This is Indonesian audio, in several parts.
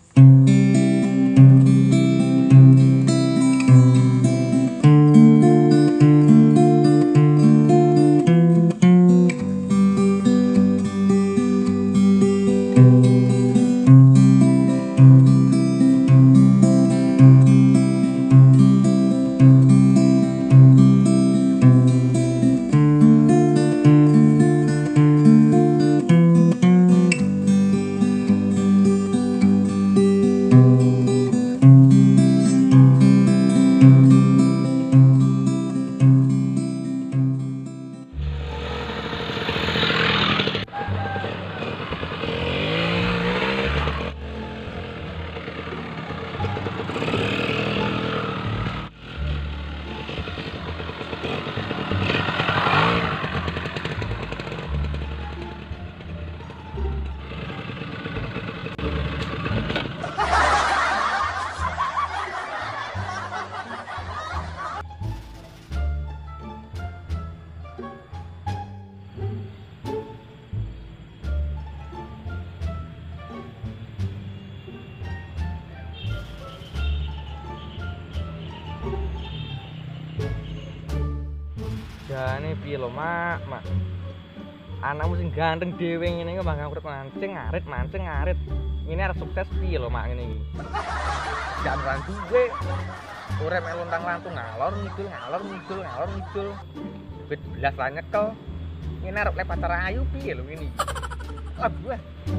Jane piye lho, Mak? Anakmu sing ganteng dhewe ngene iki mangga urip mancing ngarit. Ini arep sukses piye lho, Mak, ngene iki. Gak randu duwe. Urip mek lontang-lantung ngalor ngidul. Bet belas lah nyekel. Ngene arep le pacar ayu piye lho ngene iki. Aduh.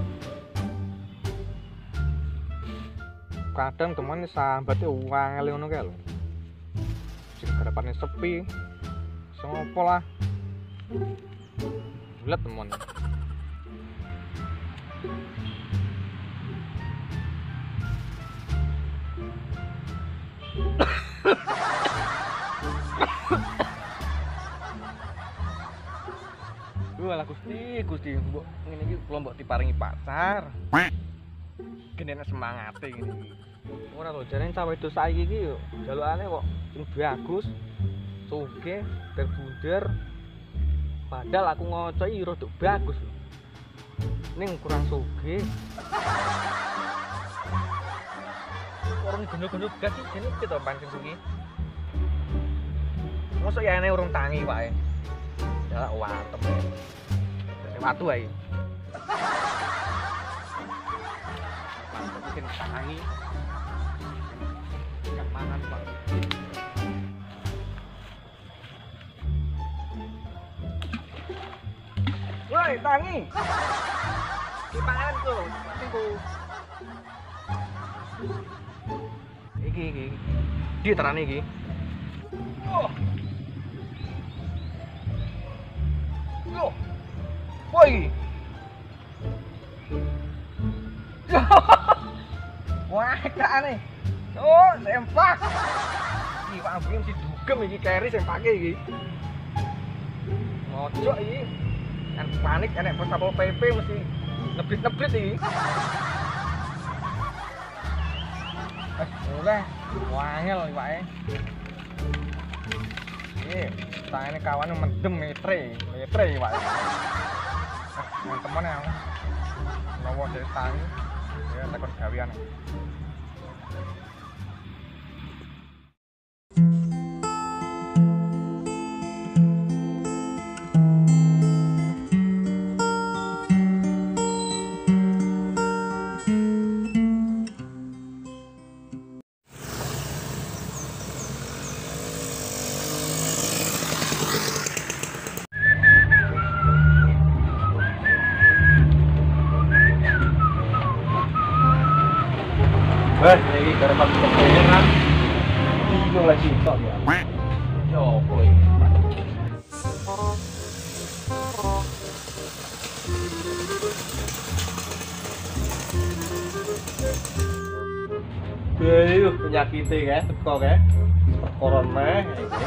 Kadang temen sambate wangel ngono kae lho. Sing garapane sepi. Sopo lah. Bulat temen. Walah Gusti, mbok ngene iki kula mbok diparingi pacar. Genene semangate ngene iki. Ora lho, jarene cah wedok saiki iki yo jalukane kok sing bagus, sugih, terbunder. Padahal aku ngocoki rada bagus lho. Ning kurang sugih. Orang gendut-gendut gas iki jenenge to pancen sugih. Mosok ya ene urung tangi wae. Ya wantem. Watu ae. Mantep bikin tangi. Gak mangan, Pak. Woi, tangi. Kipangan tuh, tunggu. Iki. Di terane iki. Yo. Woi. Wah, kaane. Oh, sempak. Iki Pak Ambi mesti dugem iki keri sempake iki. Ngojok iki. Kan panik enek pos Satpol PP mesti nebrit-nebrit iki. Oleh wangel iki Pak. Tangane kawane mendem metre iki Pak. Temen ya. Nowo dari tangi. Ya takon gawean. Ini gara-gara kepengen bingung lagi tok ya. Yo boy. Ayo penyakite kae teko kae. Perkara meh iki.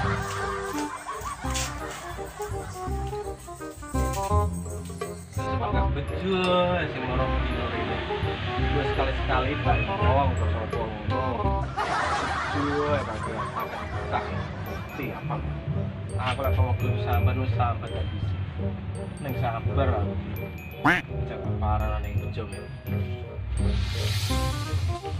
Semangat betul sing marang dino rene. Dua sekali-sekali Pak ngomong ke sopo ngono. Dua bagi tak ngerti apa. Aku lek sama guru sahabat gak bisa. Ning sabar aku. Jangan parah ning jog.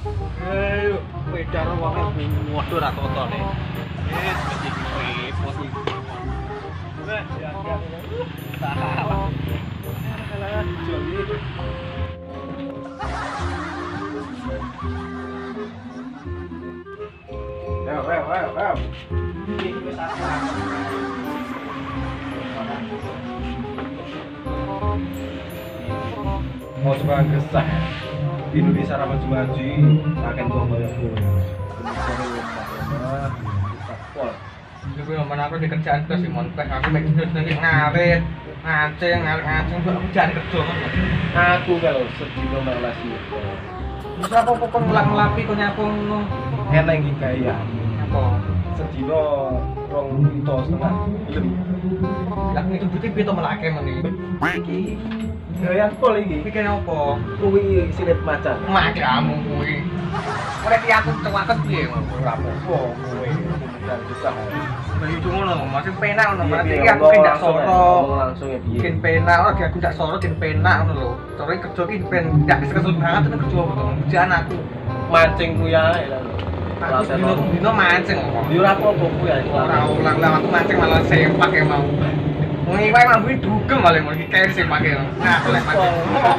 Ayo, pedar wonge ngodo ra totone. Mesti repot iki. Wes, ya. Salah. Salah joli. Ayo. Iki wis aku. Mau coba gesah Indonesia ramah maju akan gua bayar gue Gue ngomong aku di kerjaan terus sih montek aku make terus nanti ngarit ngaceng aku cari kerja aku kalau sedih malas sih bisa apa pokok ngelap-ngelapi kok nyapung no enak iki kaya apa sedino 2,5 film lah itu putih piye to melake men iki gaya pol iki bikin apa kuwi silet macan kamu kuwi oleh ki aku cewaket piye ora apa-apa kuwi dan susah Bayu cuma ngono, masih penak ngono. Berarti iki aku ndak soro. Langsung ya piye? Kin penak, ora aku ndak soro kin penak ngono lho. Sore kerja ki ben ndak kesel banget nek kerja kerjaan aku. Mancing ku ya lho. Dino mancing kok. Yo ora apa-apa ku ya. Ora ulang lah aku mancing malah sempak ya mau. Wong iki wae mambu dugem malah mau iki kae sempak ya. Nah, lek mancing.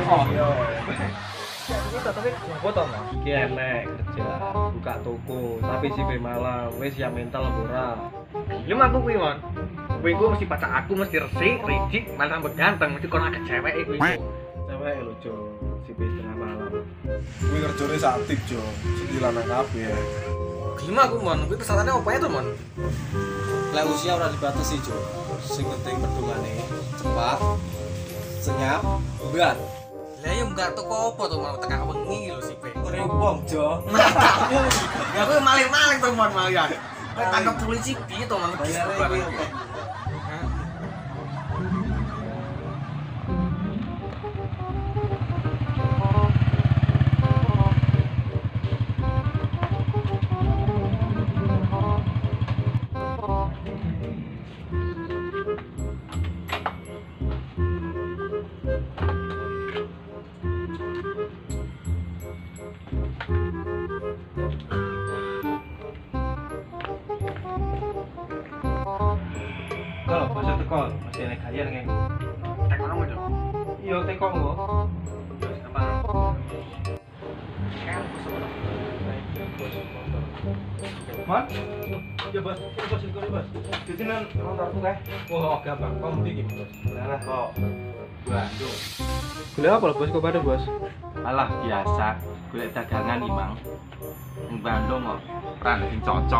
Tapi ngopo to, Mas? Iki enek kerja, buka toko, tapi si malam wis ya mental ora. Lu mampu kuwi, Mon. Kuwi ku mesti pacar aku mesti resik, licik, malah tambah ganteng, mesti kono akeh ceweke kuwi. Cewek lho, Jo. Si tengah malam. Kuwi kerjane saktif, Jo. Sedih lanang kabeh. Gimana aku, Mon? Kuwi pesanane opo ya to, Mon? Lek usia ora dibatasi, Jo. Sing penting perdomane cepat, senyap, berat. Lah ya enggak toko apa to mau tekan wengi lho sih, Pe. Ora wong, Jo. Ya aku maling-maling to, Mon, malah. Nek tangkap polisi piye to, Mon? Kalau bos teko masih enek gaya nang Tek ono mo, iya teko nggo. Terus apa? Man? Ya bos, bos itu bos. Di sini motor tuh kae. Oh, gampang. Kamu ndi iki, Bos? Lah kok. Bandung. Gula apa Bos kok pada, Bos? Alah biasa, golek dagangan iki, Mang. Ning Bandung kok peran sing cocok.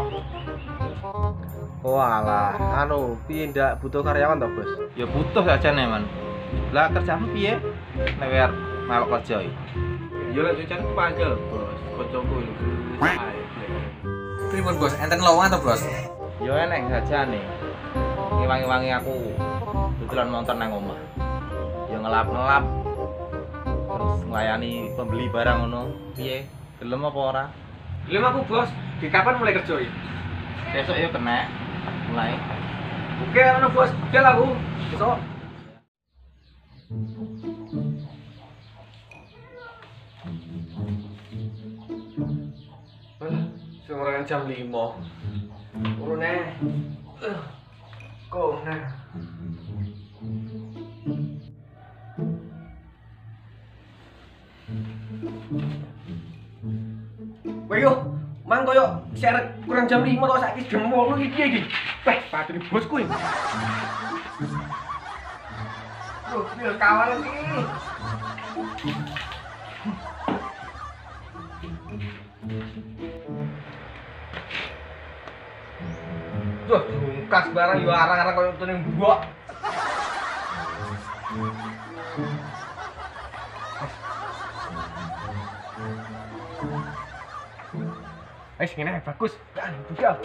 Walah, piye ndak butuh karyawan toh, Bos? Ya butuh aja nih, Man. Lah kerjamu piye? Nek wer melok kerja iki. Ya lek kerjane panggil, Bos. Kocokku iki. Pripun, Bos? Enten lowongan to, Bos? Ya enek saja nih. Ngiwangi-wangi aku tutulan nonton nang omah. Ya ngelap-ngelap. Terus nglayani pembeli barang ngono. Piye? Gelem apa ora? Gelem aku, Bos. Di kapan mulai kerja iki? Besok ya kena mulai. Oke, ono Bos. Del aku. Besok. Sekarang jam 5. Urune. Kok nah. Wayo, mang koyo seret kurang jam 5 tok saiki jam 8 iki piye iki? Weh, padune bosku iki. Loh, piye kawan iki? Duh, bungkas barang yo arang-arang koyo tune mbok. Ngene bagus. Budal.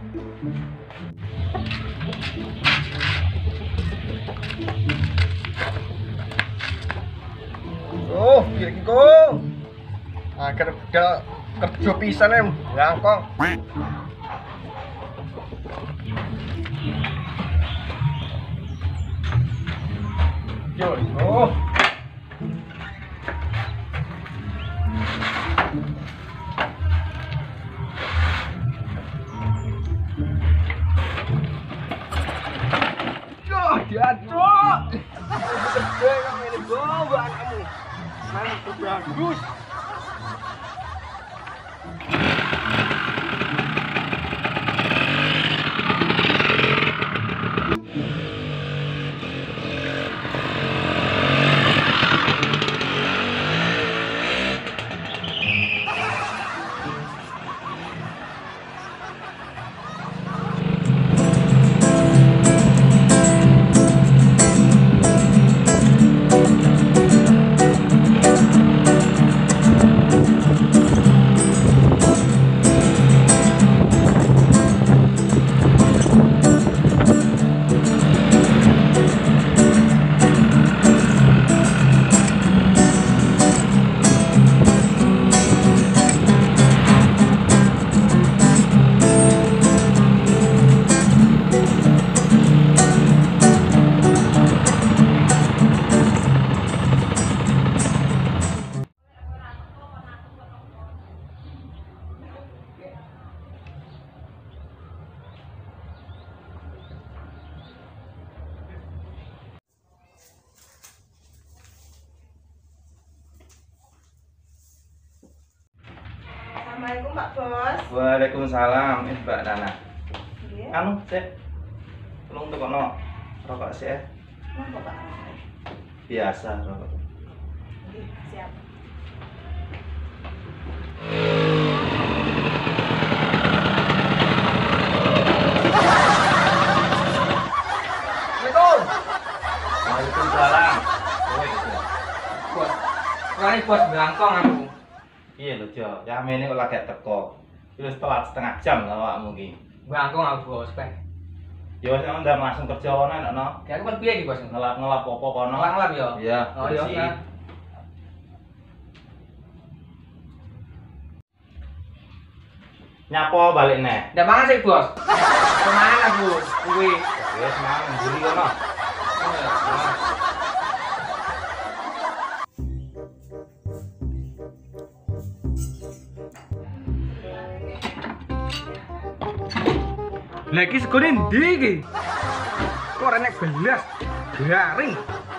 Oh, piye iki, Kong? Agar budal kerja pisan em, ngangkong. Yo, oh. Bagus. Assalamualaikum Pak Bos. Waalaikumsalam, Mbak Nana. Iya. Anu, Cek. Tolong tukokno rokok sih ya. Monggo Pak. Biasa rokok. Nggih, siap. Assalamualaikum. Waalaikumsalam. Bos. Kali bos belangkong aku. Iya lho, Jo. Yamene kok lagi teko. Wis telat setengah jam lho awakmu iki. Belangkong aku bos, Pak. Ya wis ndang langsung kerja ono enak no. Kayak aku kan piye iki bos? Ngelap-ngelap apa kono. Ngelap ya? Iya. Oh iya. bersih. Nah. Nyapo balik neh. Ndak mangan sih bos. Kemana aku? Kuwi. Wis mangan mburi kono. Oh ya. Nah. Lagi segone ndi iki? Kok ora nek belas garing.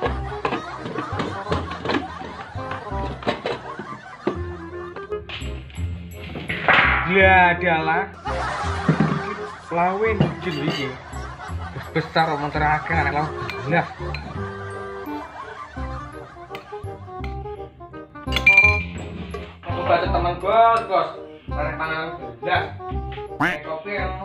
Ya adalah lawen jeli iki. Besar omong terakhir anak lawan belas. Aku baca teman bos. Bareng panganan belas. Kopi yang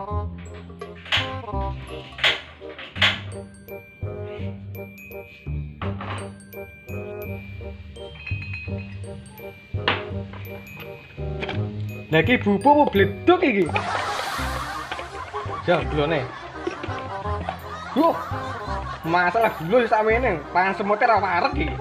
lagi bubuk mau bledok iki. Jauh glone. Masalah gula sakmene, pangan semote ra wareg iki.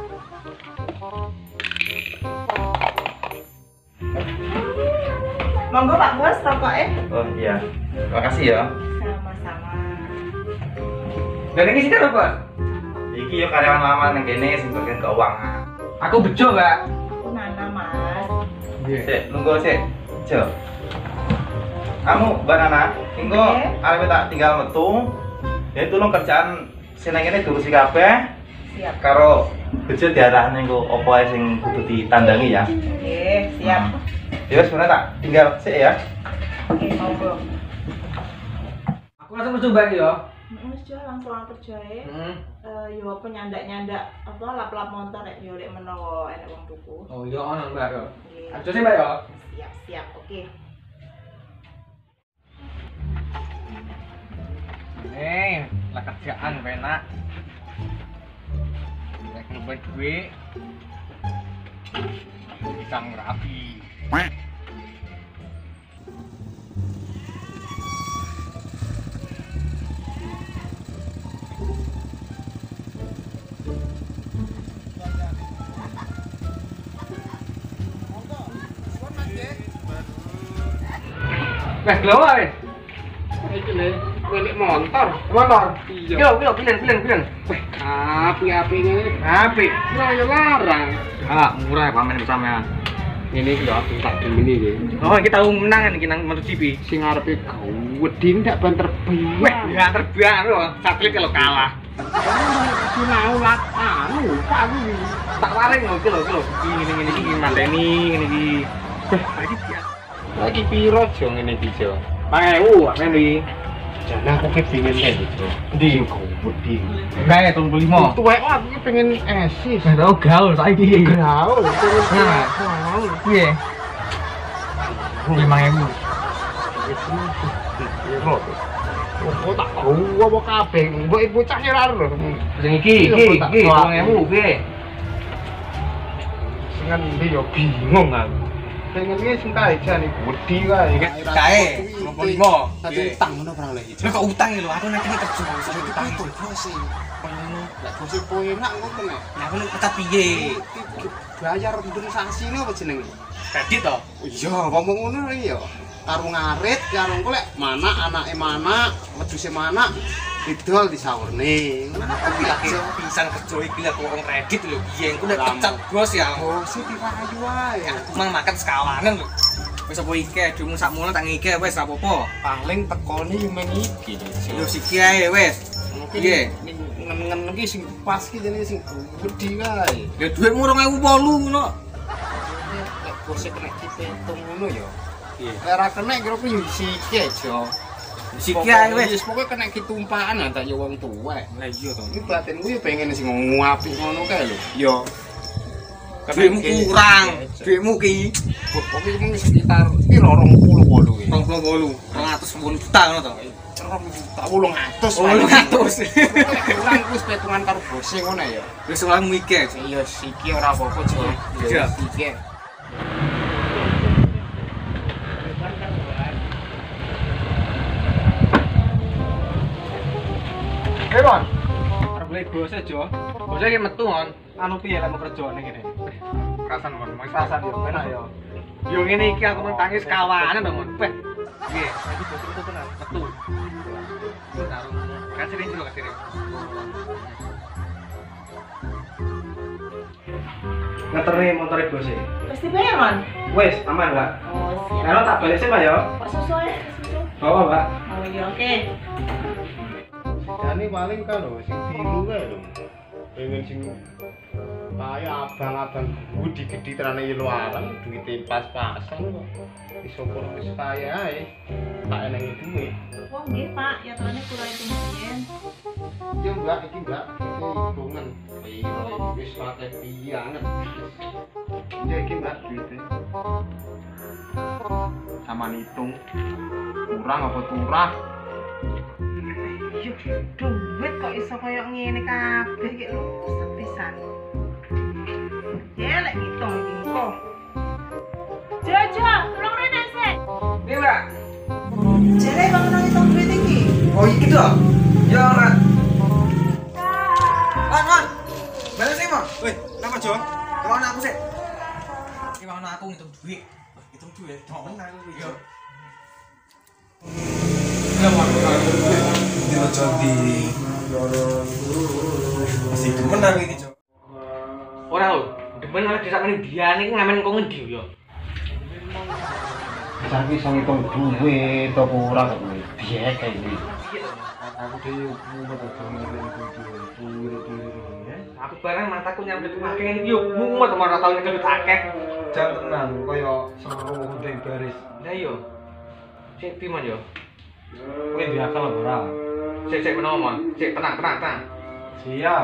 Monggo Pak Bos, rokoknya. Oh iya. Makasih ya. Sama-sama. Dan iki sinten, Bos? Iki yo karyawan lama nang kene sing bagian keuangan. Aku bejo, Mbak. Aku Nana, Mas. Cek, nunggu cek. Jo. Kamu Mbak Nana, engko Oke. arep tak tinggal metu. Ya tolong kerjaan sing nang kene diurusi kabeh. Siap. Karo bejo diarahne engko opo ae sing kudu ditandangi ya. Oke, siap. Ya wis tak tinggal sik ya. Oke, monggo. Aku langsung metu, Mbak yo. Wis Jo, langsung aku kerjae. Heeh. Yo penyandak-nyandak apa lap-lap motor rek yo lek menawa enek wong tuku. Oh iya ono, Mbak yo. Nggih. Aja sih, Mbak yo. Siap, oke. Lah kerjaan penak. Nek ngebet duit. Bisa ngerapi. Wes lho wis. Iki lho, milik motor. Motor. Iya. Yo, bilen. Weh, api-api ngene. Api. Ora ya larang. Ah, murah pamen sampean. Ini iki lho aku tak demi iki. Oh, iki tau menang iki nang MotoGP. Sing arepe wedi ndak banter Weh, bayar. ya terbang lho, satelit kalau kalah. Sinau lat anu, aku tak waring lho iki lho. Ngene iki mandeni ngene iki. Lagi piro jo ngene iki jo? 5.000 ngene iki. Jane aku ki pengen lho jo. Ndi gudi. Kae 35. Tuwek aku ki pengen esis. Tau gaul saiki. Gaul. Nah, piye? 5.000. Oh tak tahu apa kabeh. Mbok ibu cah ora ero. Sing iki 2.000 piye? Sing endi yo bingung aku. Pengen iki sing kae jane wedi kae. Kae 25. Tapi utang ngono barang lagi. Lho kok utang lho, aku nek kerja utang Itu sih. Ngono. Lek bose poe enak ngono nek. Nah, aku tetap piye? Bayar ndung sanksine apa jenenge? Kredit to? Iya, ngomong ngono ya. Karo ngarit, karo engko lek mana anake mana, wedhuse mana didol disaurne. Ngono Aku lagi pisan kerja iki lek wong kredit lho. Piye engko nek pecat bos ya. Oh, sih dirayu wae. Aku mang makan sekawanan lho. Wis apa iki dumu sakmono tak ngike wis apa-apa. Paling tekone yo meng iki. Yo siki ae wis. Piye? Ngen-ngen iki sing pas iki jenenge sing gedhi kae. Ya dhuwitmu 2.800 ngono. Lek bose kena dipetung ngono ya. Iya. Lek ora kena kira-kira yo siki aja. Siki ae wis. Pokoke kena kitumpakan antak yo wong tuwek. Lah iya to. Iki batinku yo pengen sing nguapi ngono kae lho. Yo. Duitmu kurang. Duitmu ki Pokoknya mung sekitar piro 28 ya. 280 juta ngono to. 800. Kurang wis petungan karo bose ngono ya. Wis ora mikir. Iya siki ora apa-apa, Jo. Iya. Siki. Mon. Arep beli bose, Jo. Bose iki metu, Mon. Anu piye lek mau kerja ning kene? Rasan, Mon. Mau rasan yo, enak yo. Yo ngene iki aku mentangis kawanan to, Mon. Weh. Piye? Iki bose metu tenan, metu. Kasirin dulu, kasirin. Ngeteri motor bose. Pasti bayar, Man. Wes, aman, Mbak. Oh, siap. Kalau tak balik sih, Pak ya. Pak susu ya, susu. Bawa, Mbak. Oh iya, oke. Jane paling kalau sing biru kae lho. Pengen sing kaya abang-abang gede-gede terane yo larang duwite pas-pasan kok. Iso kok wis kaya ae. Tak enenge duit. Oh, nggih, Pak. Ya tone kula itu mbiyen. Yo Mbak iki Mbak, iki hitungan. Piro iki wis akeh pianget. Ya iki Mbak duite. Saman hitung. Kurang apa turah? Yo, duit kok iso koyo ngene kabeh iki lho, sepisan. Ya lek ngitung iki engko. Jojo, tolong rene sik. Piye, Mbak? Jere bangun ngitung duit iki. Oh, iki to. Ya ora. Mon. Balik sih, Mon. Woi, kenapa, Jo? Tolong aku sih. Iki mau aku ngitung duit. Ngitung duit. Tolong aku yo. Ya, Mon. Di masih demenan iki, Jo. Ora lho, demen oleh desa meneh biane iki ngamen kok ngendi yo. Tapi iso ngitung duit apa ora kok biye kae iki. Aku dhewe mumet Aku barang mataku nyambut akeh iki yo mumet ora tau nyambut akeh. Jan tenan kaya semono ndek baris. Lah iya. Sik piman yo. Kowe biasa lho ora. Sik menawa, Mon. Sik tenang. Siap.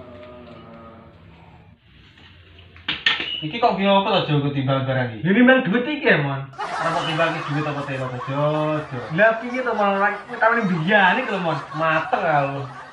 Iki kok piye apa to Jo ketimbang barang iki? Ini mang duit iki ya, Mon. Ora kok timbang iki duit apa telo to Jo. Lah piye to Mon? Ora tawene biane lho, Mon. Mateng aku.